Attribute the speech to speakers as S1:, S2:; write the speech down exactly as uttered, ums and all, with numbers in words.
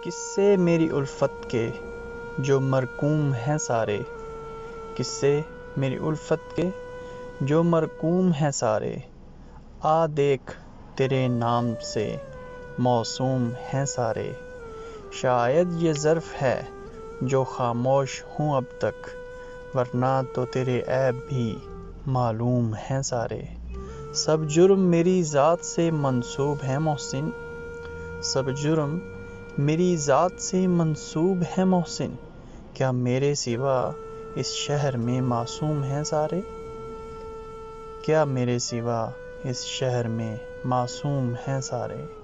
S1: किस्से मेरी उल्फत के जो मरकूम हैं सारे, किस्से मेरी उल्फत के जो मरकूम हैं सारे। आ देख तेरे नाम से मौसूम हैं सारे। शायद ये ज़र्फ़ है जो खामोश हूँ अब तक, वरना तो तेरे ऐब भी मालूम हैं सारे। सब जुर्म मेरी ज़ात से मंसूब हैं मोहसिन, सब जुर्म मेरी ज़ात से मंसूब हैं मोहसिन। क्या मेरे सिवा इस शहर में मासूम हैं सारे, क्या मेरे सिवा इस शहर में मासूम हैं सारे।